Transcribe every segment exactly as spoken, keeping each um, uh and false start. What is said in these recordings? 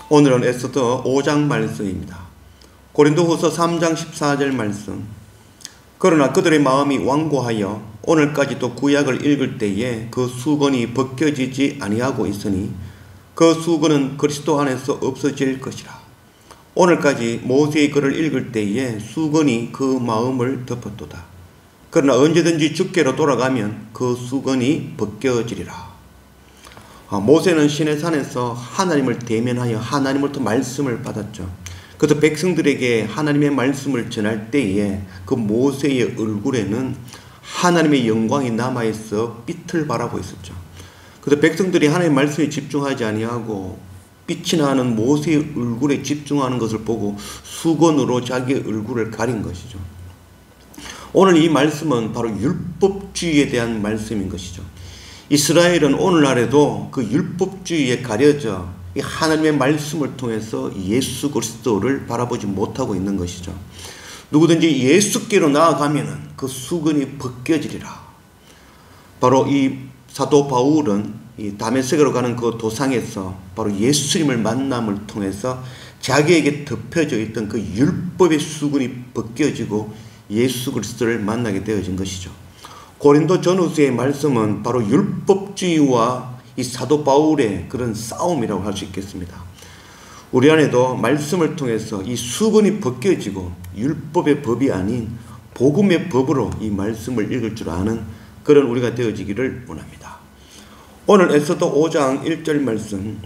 오늘은 에스더 오 장 말씀입니다. 고린도후서 삼 장 십사 절 말씀. 그러나 그들의 마음이 완고하여 오늘까지도 구약을 읽을 때에 그 수건이 벗겨지지 아니하고 있으니 그 수건은 그리스도 안에서 없어질 것이라. 오늘까지 모세의 글을 읽을 때에 수건이 그 마음을 덮었도다. 그러나 언제든지 주께로 돌아가면 그 수건이 벗겨지리라. 아, 모세는 시내산에서 하나님을 대면하여 하나님으로부터 말씀을 받았죠. 그래서 백성들에게 하나님의 말씀을 전할 때에 그 모세의 얼굴에는 하나님의 영광이 남아있어 빛을 발하고 있었죠. 그래서 백성들이 하나님의 말씀에 집중하지 아니하고 빛이 나는 모세의 얼굴에 집중하는 것을 보고 수건으로 자기의 얼굴을 가린 것이죠. 오늘 이 말씀은 바로 율법주의에 대한 말씀인 것이죠. 이스라엘은 오늘날에도 그 율법주의에 가려져 하나님의 말씀을 통해서 예수 그리스도를 바라보지 못하고 있는 것이죠. 누구든지 예수께로 나아가면은 그 수건이 벗겨지리라. 바로 이 사도 바울은 이 다메섹으로 가는 그 도상에서 바로 예수님을 만남을 통해서 자기에게 덮여져 있던 그 율법의 수건이 벗겨지고 예수 그리스도를 만나게 되어진 것이죠. 고린도 전후서의 말씀은 바로 율법주의와 이 사도 바울의 그런 싸움이라고 할 수 있겠습니다. 우리 안에도 말씀을 통해서 이 수건이 벗겨지고 율법의 법이 아닌 복음의 법으로 이 말씀을 읽을 줄 아는 그런 우리가 되어지기를 원합니다. 오늘 에스더 오 장 일 절 말씀.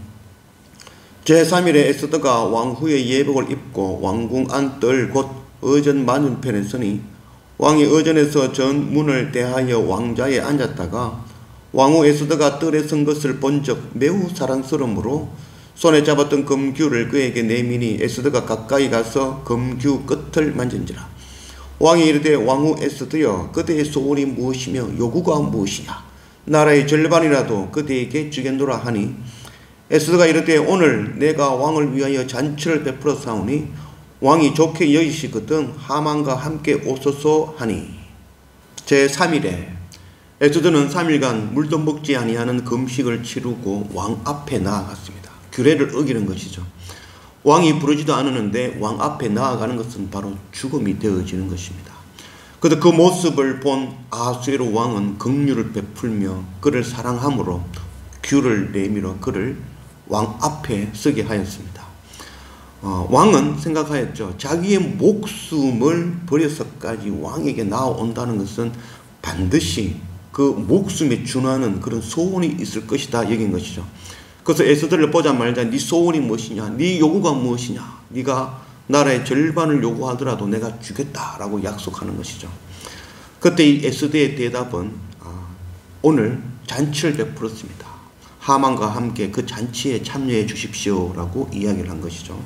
제삼 일에 에스더가 왕후의 예복을 입고 왕궁 안뜰 곧 어전 맞은편에 서니 왕이 어전에서 전 문을 대하여 왕자에 앉았다가 왕후 에스더가 뜰에 선 것을 본 적 매우 사랑스러우므로 손에 잡았던 금규를 그에게 내미니 에스더가 가까이 가서 금규 끝을 만진지라. 왕이 이르되 왕후 에스더여 그대의 소원이 무엇이며 요구가 무엇이냐 나라의 절반이라도 그대에게 주겠노라 하니 에스더가 이르되 오늘 내가 왕을 위하여 잔치를 베풀어 사오니 왕이 좋게 여기시거든 하만과 함께 오소서 하니. 제삼 일에 에스더는 삼 일간 물도 먹지 아니하는 금식을 치르고 왕 앞에 나아갔습니다. 규례를 어기는 것이죠. 왕이 부르지도 않았는데 왕 앞에 나아가는 것은 바로 죽음이 되어지는 것입니다. 그래서 그 모습을 본 아수에로 왕은 긍휼을 베풀며 그를 사랑함으로 규를 내밀어 그를 왕 앞에 서게 하였습니다. 어, 왕은 생각하였죠. 자기의 목숨을 버려서까지 왕에게 나아온다는 것은 반드시 그 목숨에 준하는 그런 소원이 있을 것이다 여긴 것이죠. 그래서 에스더를 보자마자 네 소원이 무엇이냐, 네 요구가 무엇이냐, 네가 나라의 절반을 요구하더라도 내가 주겠다라고 약속하는 것이죠. 그때 이 에스더의 대답은 아, 오늘 잔치를 베풀었습니다. 하만과 함께 그 잔치에 참여해 주십시오라고 이야기를 한 것이죠.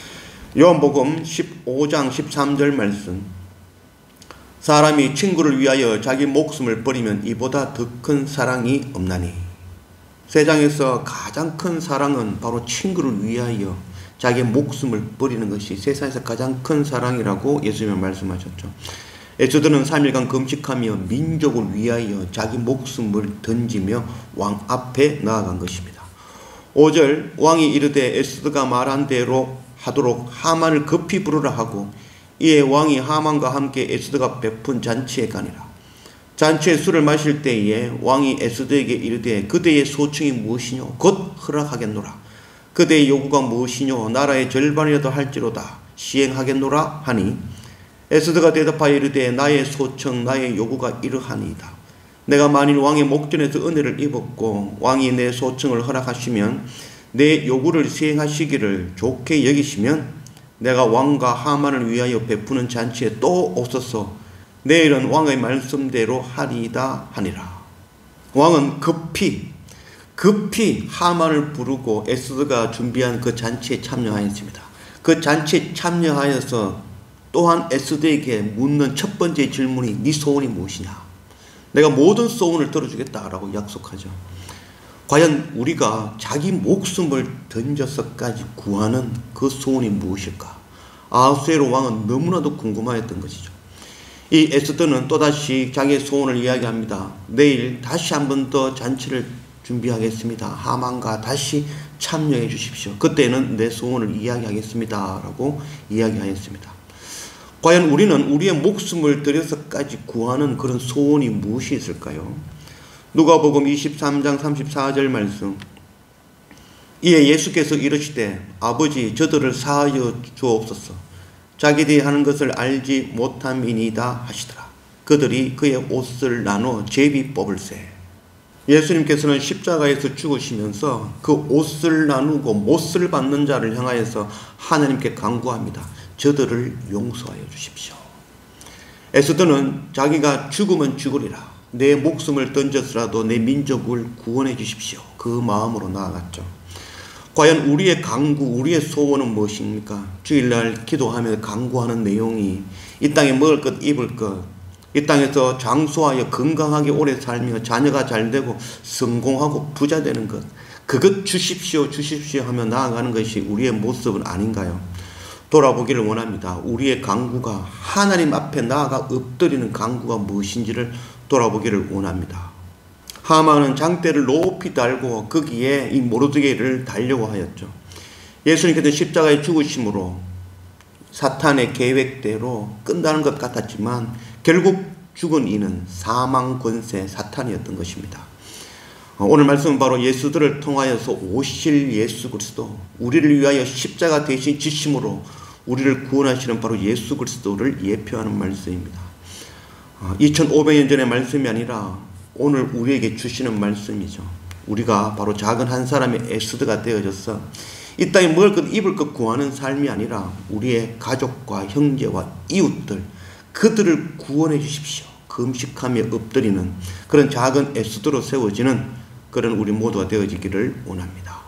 요한복음 십오 장 십삼 절 말씀. 사람이 친구를 위하여 자기 목숨을 버리면 이보다 더 큰 사랑이 없나니. 세상에서 가장 큰 사랑은 바로 친구를 위하여 자기 목숨을 버리는 것이 세상에서 가장 큰 사랑이라고 예수님은 말씀하셨죠. 에스더는 삼 일간 금식하며 민족을 위하여 자기 목숨을 던지며 왕 앞에 나아간 것입니다. 오 절 왕이 이르되 에스더가 말한 대로 하도록 하만을 급히 부르라 하고 이에 왕이 하만과 함께 에스더가 베푼 잔치에 가니라. 잔치에 술을 마실 때에 왕이 에스더에게 이르되 그대의 소청이 무엇이뇨 곧 허락하겠노라. 그대의 요구가 무엇이뇨 나라의 절반이라도 할지로다 시행하겠노라 하니 에스더가 대답하여 이르되 나의 소청 나의 요구가 이러하니이다. 내가 만일 왕의 목전에서 은혜를 입었고 왕이 내 소청을 허락하시면 내 요구를 시행하시기를 좋게 여기시면 내가 왕과 하만을 위하여 베푸는 잔치에 또 오소서 내일은 왕의 말씀대로 하리이다 하니라. 왕은 급히 급히 하만을 부르고 에스더가 준비한 그 잔치에 참여하였습니다. 그 잔치에 참여하여서 또한 에스더에게 묻는 첫 번째 질문이 네 소원이 무엇이냐. 내가 모든 소원을 들어주겠다라고 약속하죠. 과연 우리가 자기 목숨을 던져서까지 구하는 그 소원이 무엇일까? 아하수에로 왕은 너무나도 궁금하였던 것이죠. 이 에스더는 또다시 자기의 소원을 이야기합니다. 내일 다시 한 번 더 잔치를 준비하겠습니다. 하만과 다시 참여해 주십시오. 그때는 내 소원을 이야기하겠습니다. 라고 이야기하였습니다. 과연 우리는 우리의 목숨을 들여서까지 구하는 그런 소원이 무엇이 있을까요? 누가복음 이십삼 장 삼십사 절 말씀. 이에 예수께서 이르시되 아버지 저들을 사하여 주옵소서. 자기들이 하는 것을 알지 못함이니이다 하시더라. 그들이 그의 옷을 나누어 제비 뽑을세. 예수님께서는 십자가에서 죽으시면서 그 옷을 나누고 못을 받는 자를 향하여서 하나님께 간구합니다. 저들을 용서하여 주십시오. 에스더는 자기가 죽으면 죽으리라. 내 목숨을 던져서라도 내 민족을 구원해 주십시오. 그 마음으로 나아갔죠. 과연 우리의 간구, 우리의 소원은 무엇입니까? 주일날 기도하며 간구하는 내용이 이 땅에 먹을 것, 입을 것, 이 땅에서 장수하여 건강하게 오래 살며 자녀가 잘되고 성공하고 부자 되는 것, 그것 주십시오 주십시오 하며 나아가는 것이 우리의 모습은 아닌가요? 돌아보기를 원합니다. 우리의 간구가 하나님 앞에 나아가 엎드리는 간구가 무엇인지를 돌아보기를 원합니다. 하만은 장대를 높이 달고 거기에 이 모르드게를 달려고 하였죠. 예수님께서 십자가에 죽으심으로 사탄의 계획대로 끝나는 것 같았지만 결국 죽은 이는 사망 권세 사탄이었던 것입니다. 오늘 말씀은 바로 예수들을 통하여서 오실 예수 그리스도, 우리를 위하여 십자가 대신 지심으로 우리를 구원하시는 바로 예수 그리스도를 예표하는 말씀입니다. 이천오백 년 전의 말씀이 아니라 오늘 우리에게 주시는 말씀이죠. 우리가 바로 작은 한 사람의 에스더가 되어져서 이 땅에 먹을 것 입을 것 구하는 삶이 아니라 우리의 가족과 형제와 이웃들, 그들을 구원해 주십시오. 금식하며 엎드리는 그런 작은 에스더로 세워지는 그런 우리 모두가 되어지기를 원합니다.